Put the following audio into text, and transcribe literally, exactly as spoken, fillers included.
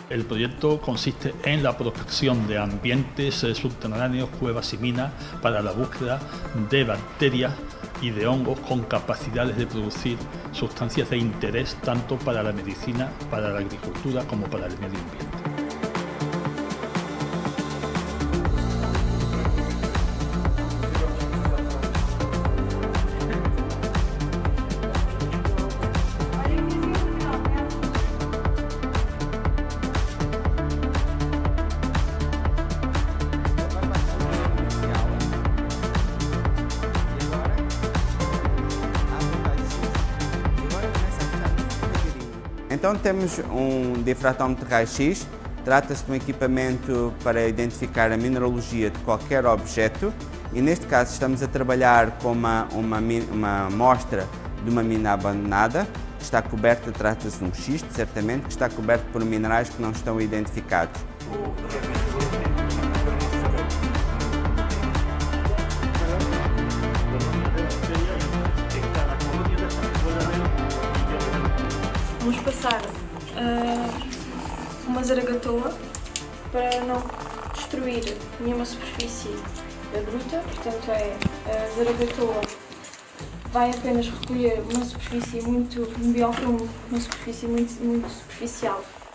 El proyecto consiste en la prospección de ambientes eh, subterráneos, cuevas y minas para la búsqueda de bacterias y de hongos con capacidades de producir sustancias de interés tanto para la medicina, para la agricultura como para el medio ambiente. Então temos um difratómetro de raio-x, trata-se de um equipamento para identificar a mineralogia de qualquer objeto e neste caso estamos a trabalhar com uma, uma, uma amostra de uma mina abandonada, que está coberta, trata-se de um xisto, certamente, que está coberto por minerais que não estão identificados. Vamos passar uh, uma zaragatoa para não destruir nenhuma superfície bruta, portanto é a zaragatoa vai apenas recolher uma superfície muito, um biofilme, uma superfície muito, muito superficial